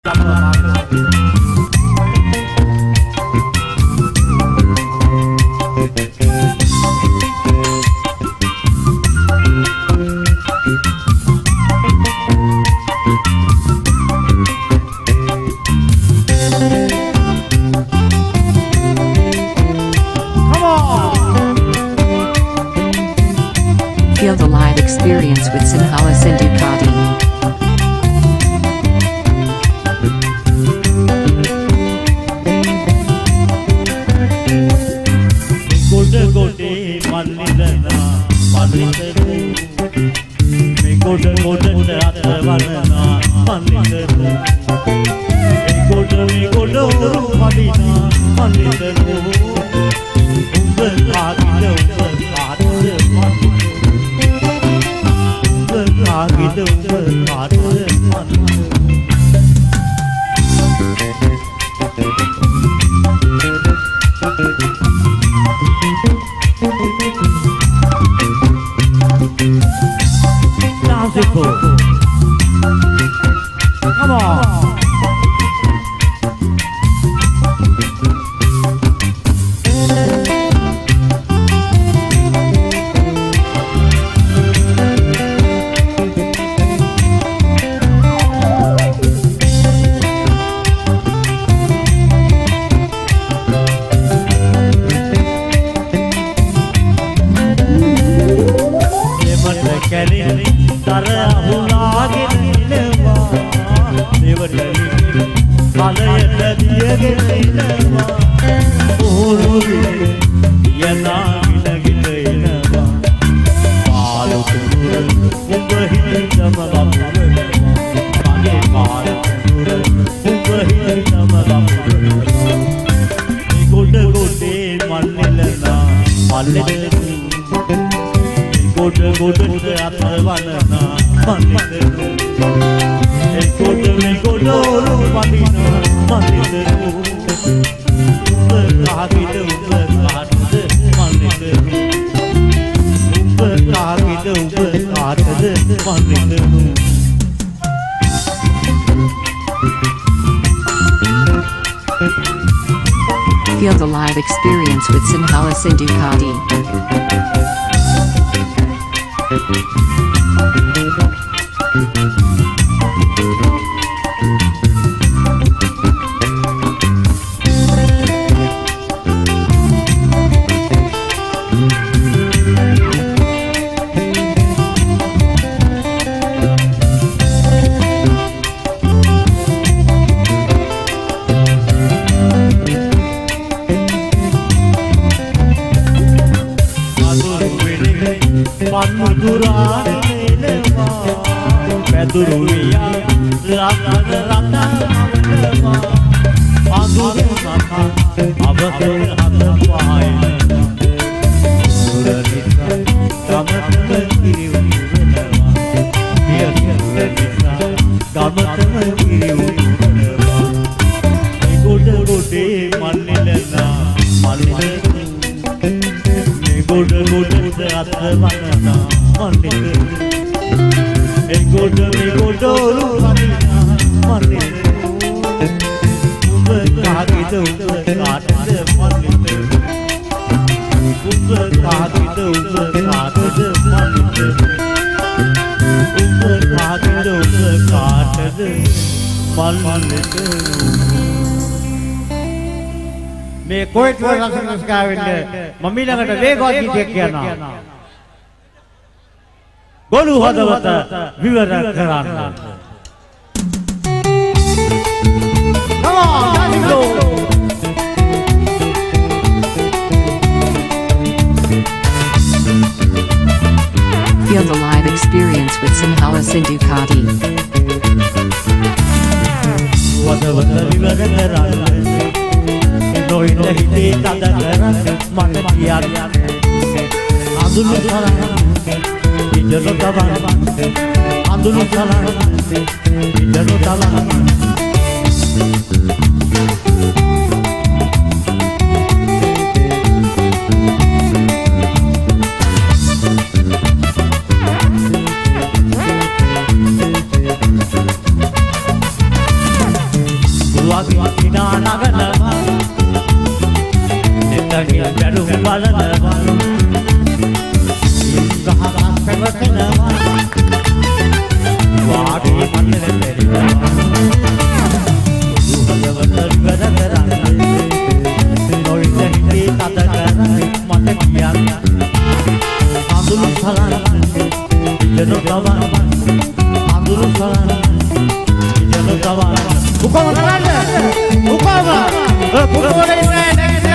Feel the live experience with Sinhala Sindhu Kadi. Come on. Feel the live experience with Sinhala Sindhu Kadi. මේ කොයිත් රසනස්කාවෙන්න මම ඊළඟට වේගවත් ගීතයක් කියනවා. ගොළු හදවත විවර කරන්න. Come on, Daniel. Feel the live experience with Sinhala Sindhu Kadi. හදවත විවර කරන්න. නොයින හිතේ තද කරන්න මට කියන්න. අඳුරු සරණ ඉඳන තවන්න. අඳුරු සරණ ඉඳන තවන්න. වගේ කිනා නගනවා නෙතනිය බැලුම් බලනවා ගහක් පැවතෙනවා වාඩි මන්නේ දෙරිනවා දුහලවතර වැඩ කරන්නේ නොයිතේ තද කරන්නේ මට කියන්නේ අඳුරු සලන්නේ ඉතන තවන් අඳුරු සලන්නේ ඉතන තවන් උකම කරන්නේ උකම පුරවරේ නෑ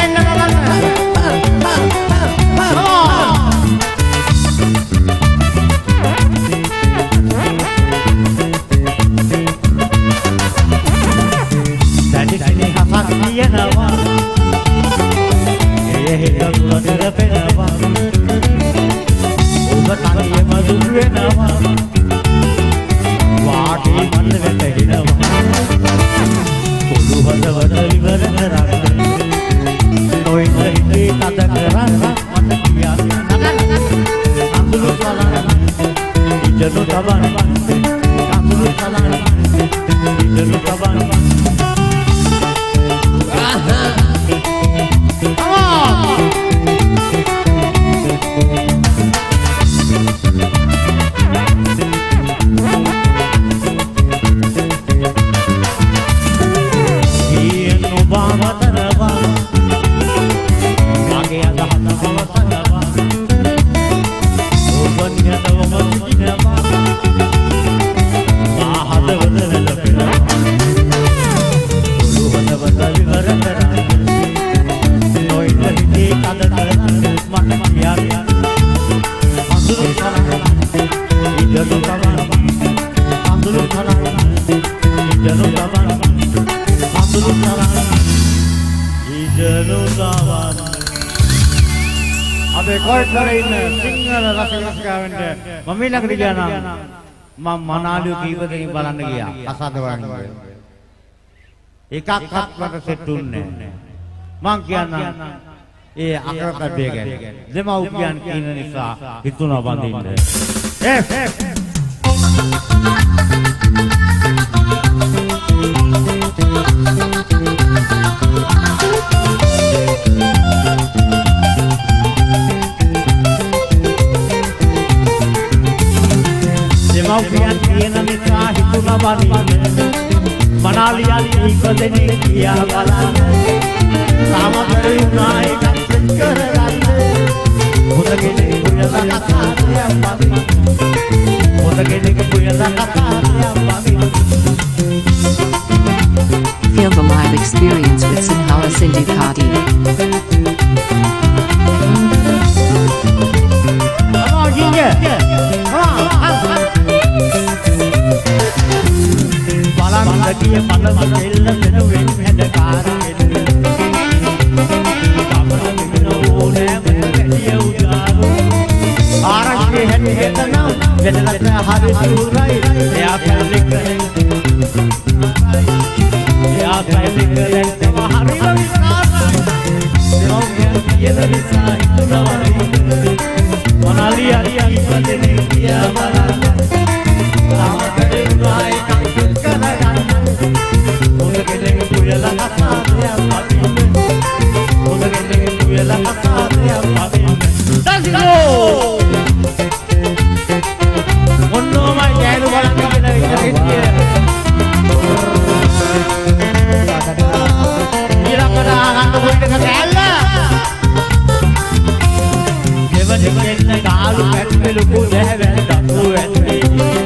මම මනාලිය කීප දෙනෙක් බලන්න ගියා අසද වන්නේ එකක්වත් මට සෙට් උන්නේ නැහැ මං කියන්නම් ඒ අකරතැබ්බේ ගැන දෙමව්පියන් කියන නිසා හිතුණා බඳින්න මව්පියන් කියන නිසා හිතුණා බඳින්න මනාලියන් කීප දෙනෙක් ගියා බලන්න සාමතරේ වුණා එකක් සෙට් කරගන්න මොදගෙනේ පුයලා කතාරියක් බඳින්න මොදගෙනේ පුයලා කතාරියක් බඳින්න Feel the live experience with Sinhala Sindhukati. Kiya palama ella senuwen hedakara ella kamala mino ne madiya ujaru ආරංචි හැටි හෙතනම් වෙදලට හරි සූරයි එයා පැලිකලෙන් එයා පැලිකලෙන් තම හරි විශ්වාසයි දෙවෝගේ කියන නිසා හිතුනවනේ මොනාලිය ඉපදෙන්නේ කියා බලන්න තාමකේ උනායි කන්සල් කරගන්න මොදගෙනේ පුයලා කතාරියක් වදින්න මොදගෙනේ පුයලා කතාරියක් වදින්න දසිකෝ මොන්නෝමයි ගෑනු බලන්න කියලා ඉතිරිය ඉරකට ආගන්න පොඩ්ඩක සැල්ල දෙවදිගෙන් ගාලු පැට්ටලු කුදැවැල් දතු ඇත්තේ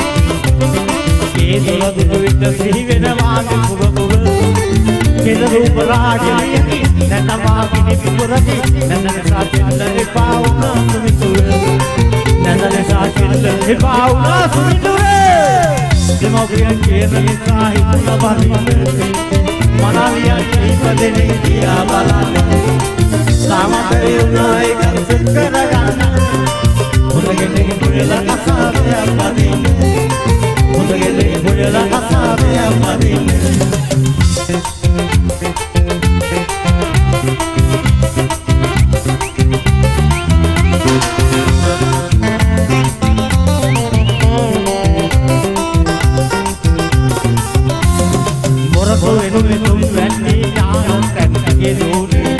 ඒ දොර දුර විට සිහි වෙනවා පුර පුර කෙල රූප රාජ්‍යයි නැතමා කිනි පුරති නැනන සාචිල්ල එපා වුණා සුමිතුර නැනන සාචිල්ල එපා වුණා සුමිතුර දෙමෝපියන් කියන නිසා හිතුණා බඳින්න මනාලියන් ඉපදෙන්නේ කියා බලන්න සාමතරේ වුණා ඒක සෙට් කරගන්න මොදගෙනේ පුයලා කතාරියක් වදින්න මොදගෙනේ පුයලා කතාරියක් වදින්න වෙනුවෙනුම් වැන්නේ ඥාන කැමතිගේ නෝනේ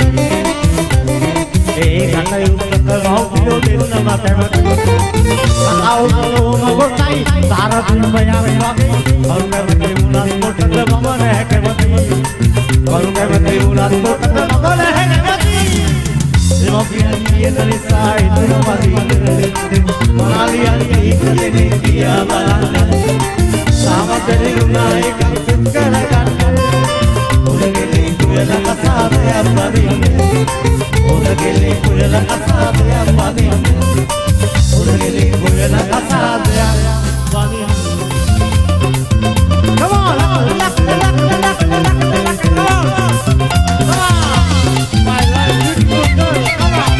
ඒ කටයුත්තක මෞපියෝ දෙන්නම කැමති අවුම කොටයි තරපින් බයම් වගේ කරුණාවතේ මුලත් කොටද මම නැහැ කැමති කරුණාවතේ මුලත් කොටද මම නැහැ කැමති දෙමෝපියන් කියන නිසා ඉතුරු පරිදි මාලියන් කීකලේ කියා බලන්න සාමතරි උනායි කම්පිට කරගන්න උලගෙලේ කුයල කසාදය පදින්නේ උලගෙලේ කුයල කසාදය පදින්නේ උලගෙලේ කුයල කසාදය පදින්නේ Come on my life beautiful girl come on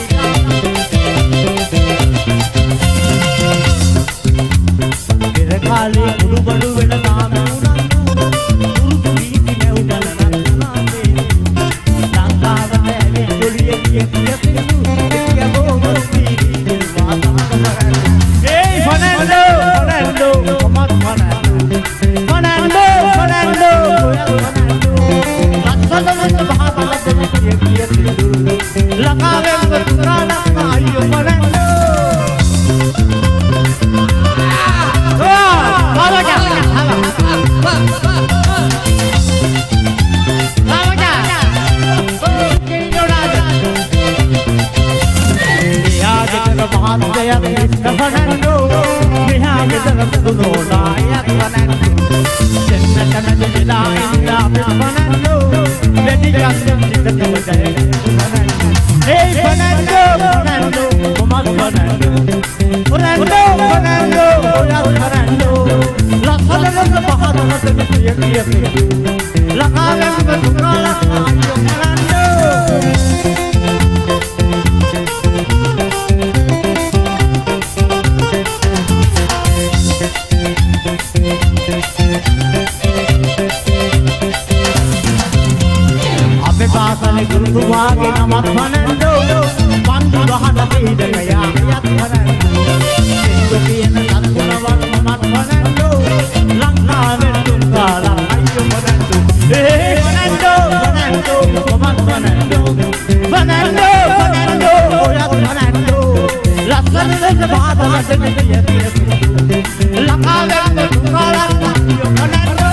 खाली गुरु बड़ू बेटा नाम गुरु प्रीति में उड़ना नामे लंका बने जोड़िए किए वो मस्ती बात ए फर्नांडो मत फर्नांडो लक्ष्मण बात किए लगावे तुरा आयो Fernando Fernando, behind the Fernando, let it just hey Fernando, Guruwaage namat Fernando pandu bahana deeda gaya yat Fernando sendu piyana tatkunawan namat Fernando lankawe tungala ayyo Fernando hey Fernando namat Fernando yat Fernando lasana baadana deediya lankawe tungala ayyo Fernando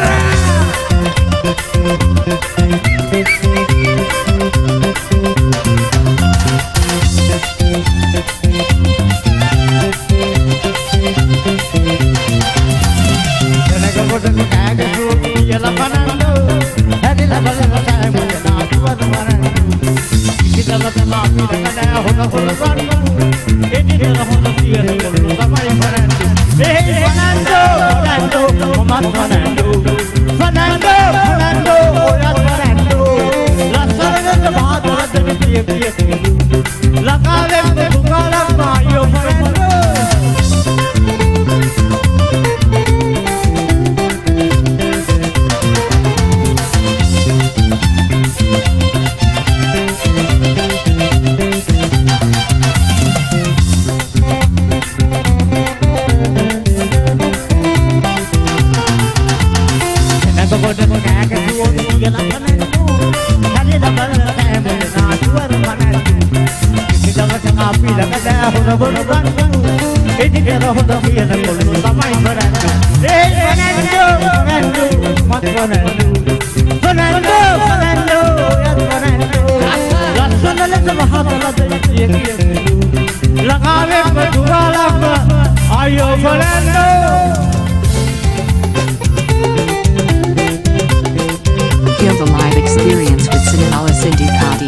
Feel the live experience with Sinhala Sindhukati.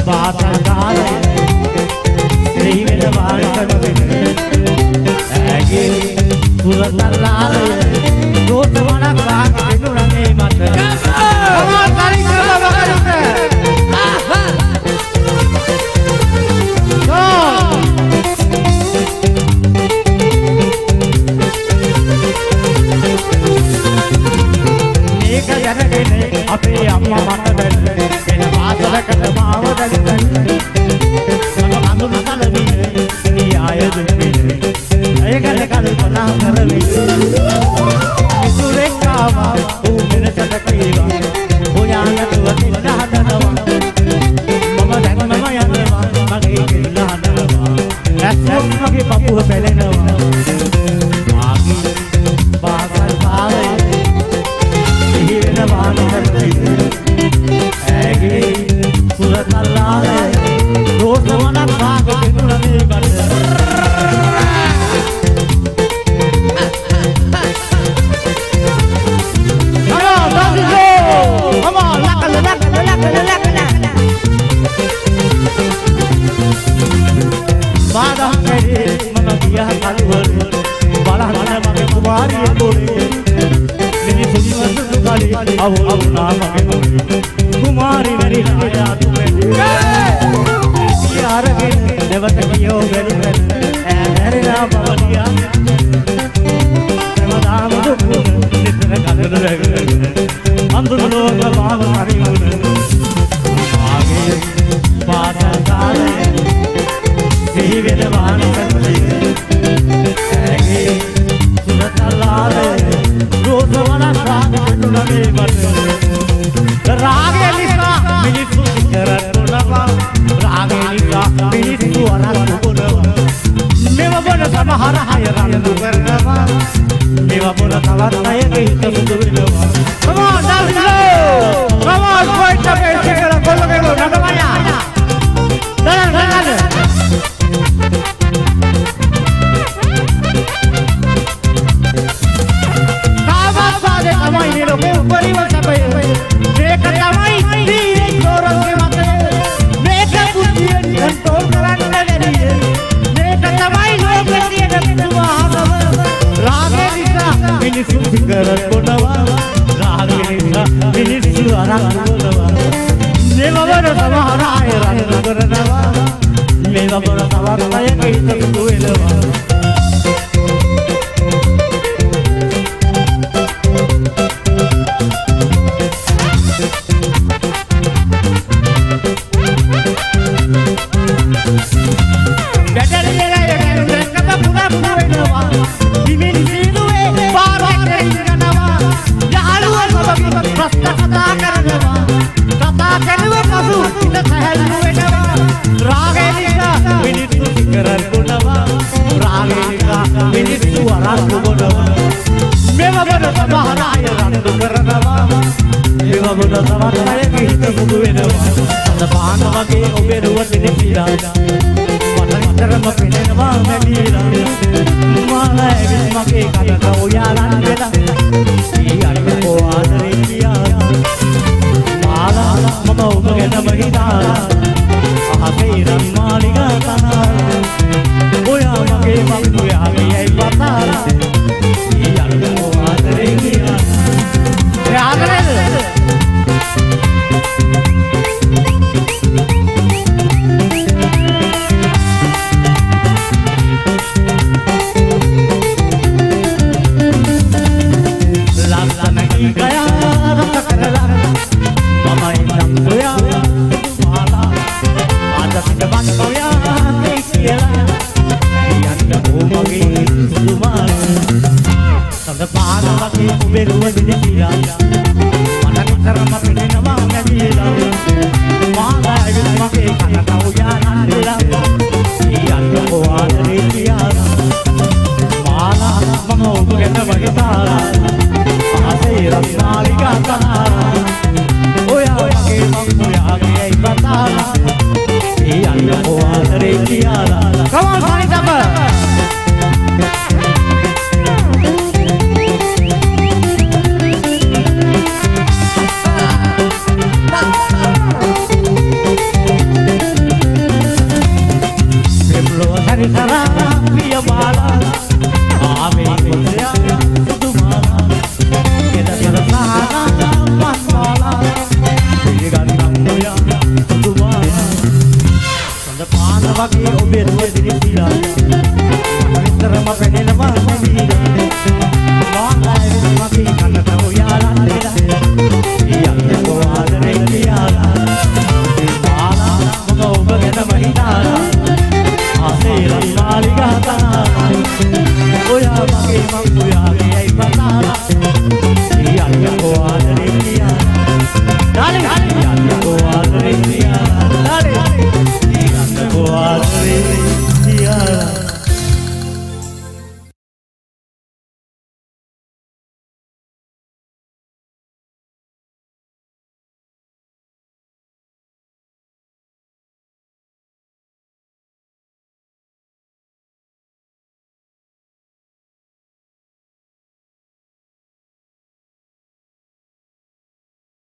පාසල් කාලේ ශ්‍රී වෙන වාණකන ඇගේ පුරතල්ලාලේ දෝත වණක් වාගේ නුරනේ මත කමල් කරින් කරලා වගන්න මේක දැනගෙන අපේ අම්මා මට දැන්න වෙන පාසලකට මාව දැන්න මම අඳුන කලවිනේ ඉනි ආය දුන්නේ ඒකට කල්පනා කරවි ඉසුරේ කාවා ඌ මෙලසට කීවා ඔයාලට වදින්න හදනවා මම දැන් මම යනවා මගේ කෙල්ල හදනවා ඇස්සම් මගේ පපුව පෙලෙනවා ආගි පාසල් කාලේ ඉහින වානකේ ඇගේ සුරතල්ලාලේ රෝසවනක් වාගේ නුරනේ බඩ कुमारी मेरी राजा तुम्हें यार के देवतकियो मेरे मेरे नाम बवलिया मदाम दुख नितने कदर रहे अंदर लोग बाब सारी आगे बात सारे जीवन वान करते आगे सुरत लाले रोज वाला साग लगे बस रागे लिसा मिनिसु करतुनवा रागे लिसा मिनिसु अरतुनवा मेवा बोल समहर हाय रंदु करनवा मेवा बोल तवतय गहित सुदुरवा come on dance slow come on fight the best kera kologelo nadamaya dana kawa sade amai ni loke upari wasabai මේක තමයි දීනේ තෝරන්නේ මතේ මේක බුද්ධියෙන් කන්ට්‍රෝල් කරන්න බැරි මේක තමයි ලෝකේ තියෙන පුදුමාකම රාගේ නිසා මිනිස්සු සිංගරත් කොටවා රාගේ නිසා මිනිස්සු අරන් කොටවා මේවවර සමහර අය රන් කරනවා මේවවර තවත් අයක හිත දුවෙනවා Come on, Sonny Zappa! වගේ ඔබේ රුවදිරි කියලා විතරම පෙනෙනවා නෙමෙයි මායි මගේ කනට ඔයාලා දෙලා යන්න කොහාදරේ කියලා ආලා මම ඔබ ගැනම හිතාලා ආසේ රස්මාලි ගහනවා ඔයා මගේ මං ඔයාගේ ඇයි පතාලා යන්න කොහාදරේ කියලා ඩාලේ යන්න කොහාදරේ කියලා ඩාලේ